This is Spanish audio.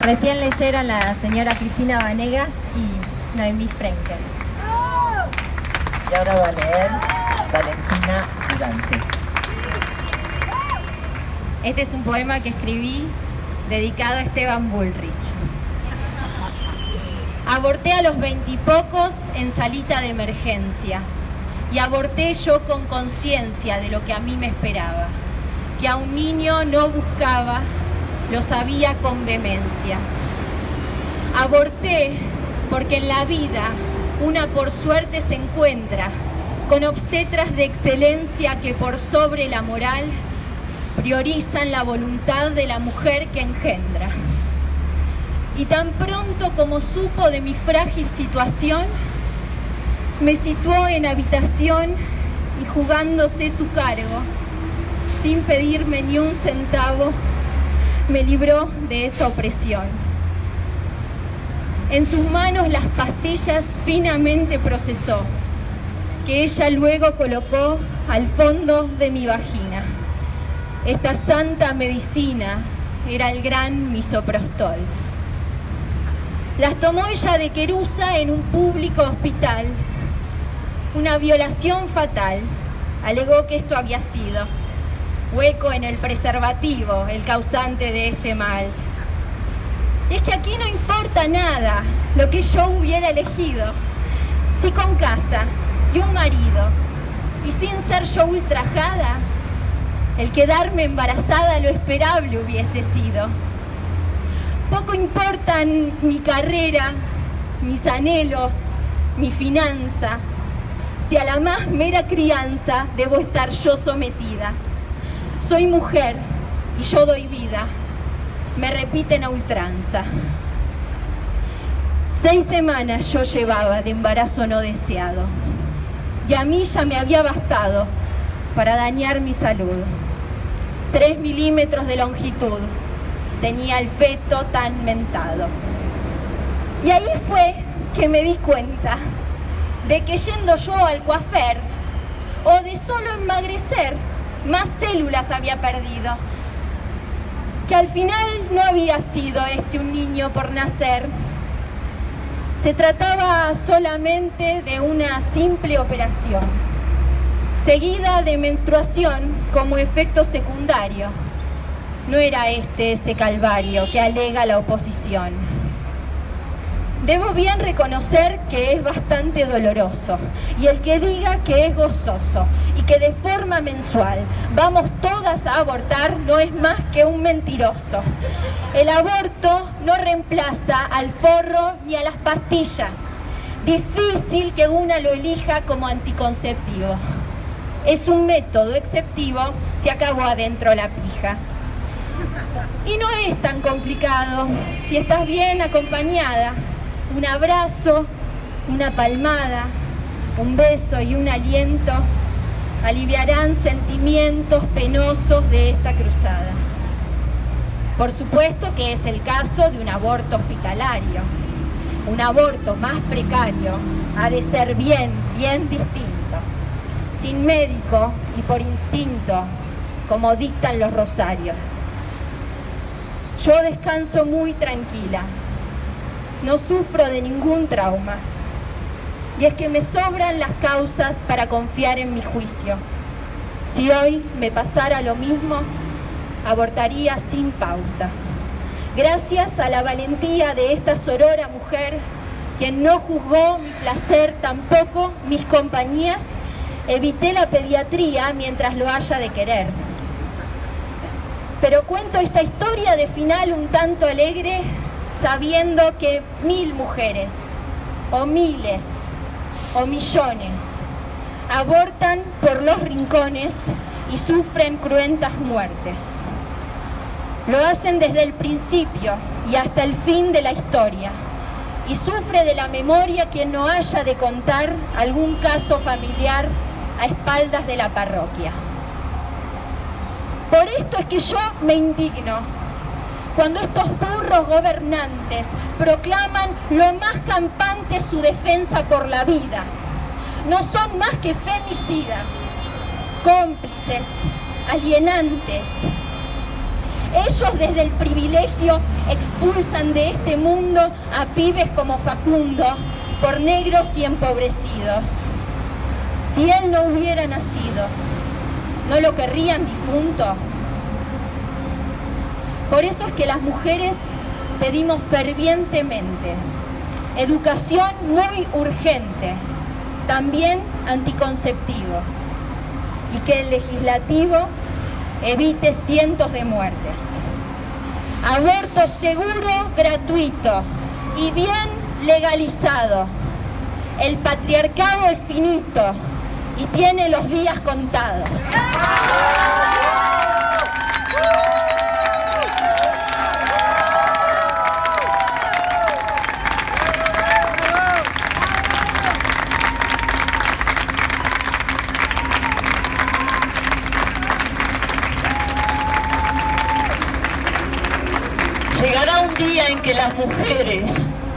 Recién leyeron la señora Cristina Vanegas y Noemí Frenkel. Y ahora va a leer Valentina Durante. Este es un poema que escribí dedicado a Esteban Bullrich. Aborté a los 20 y pocos en salita de emergencia. Y aborté yo con conciencia de lo que a mí me esperaba. Que a un niño no buscaba, lo sabía con vehemencia. Aborté porque en la vida una por suerte se encuentra con obstetras de excelencia que por sobre la moral priorizan la voluntad de la mujer que engendra. Y tan pronto como supo de mi frágil situación, me situó en habitación y jugándose su cargo, sin pedirme ni un centavo, me libró de esa opresión. En sus manos las pastillas finamente procesó, que ella luego colocó al fondo de mi vagina. Esta santa medicina era el gran misoprostol. Las tomó ella de querusa en un público hospital. Una violación fatal. Alegó que esto había sido hueco en el preservativo, el causante de este mal. Y es que aquí no importa nada lo que yo hubiera elegido. Si con casa y un marido, y sin ser yo ultrajada, el quedarme embarazada lo esperable hubiese sido. Poco importan mi carrera, mis anhelos, mi finanza, si a la más mera crianza debo estar yo sometida. Soy mujer y yo doy vida, me repiten a ultranza. 6 semanas yo llevaba de embarazo no deseado, y a mí ya me había bastado para dañar mi salud. 3 milímetros de longitud tenía el feto tan mentado. Y ahí fue que me di cuenta de que yendo yo al coafer, o de solo emmagrecer, más células había perdido. Que al final no había sido un niño por nacer. Se trataba solamente de una simple operación, seguida de menstruación como efecto secundario. No era ese calvario que alega la oposición. Debo bien reconocer que es bastante doloroso, y el que diga que es gozoso y que de forma mensual vamos todas a abortar no es más que un mentiroso. El aborto no reemplaza al forro ni a las pastillas. Difícil que una lo elija como anticonceptivo. Es un método exceptivo si acabó adentro la pija. Y no es tan complicado si estás bien acompañada. Un abrazo, una palmada, un beso y un aliento aliviarán sentimientos penosos de esta cruzada. Por supuesto que es el caso de un aborto hospitalario. Un aborto más precario ha de ser bien distinto, sin médico y por instinto, como dictan los rosarios. Yo descanso muy tranquila. No sufro de ningún trauma. Y es que me sobran las causas para confiar en mi juicio. Si hoy me pasara lo mismo, abortaría sin pausa. Gracias a la valentía de esta sorora mujer, quien no juzgó mi placer, tampoco mis compañías, evité la pediatría mientras lo haya de querer. Pero cuento esta historia de final un tanto alegre, sabiendo que 1000 mujeres, o miles, o millones, abortan por los rincones y sufren cruentas muertes. Lo hacen desde el principio y hasta el fin de la historia, y sufre de la memoria quien no haya de contar algún caso familiar a espaldas de la parroquia. Por esto es que yo me indigno cuando estos burros gobernantes proclaman lo más campante su defensa por la vida. No son más que femicidas, cómplices, alienantes. Ellos desde el privilegio expulsan de este mundo a pibes como Facundo por negros y empobrecidos. Si él no hubiera nacido, ¿no lo querrían difunto? Por eso es que las mujeres pedimos fervientemente educación muy urgente, también anticonceptivos, y que el legislativo evite cientos de muertes. Aborto seguro, gratuito y bien legalizado. El patriarcado es finito y tiene los días contados. Llegará un día en que las mujeres